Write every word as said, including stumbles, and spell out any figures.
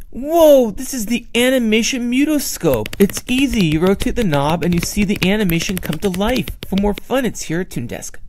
Whoa, this is the animation mutoscope. It's easy. You rotate the knob and you see the animation come to life. For more fun, it's here at Toon Desk.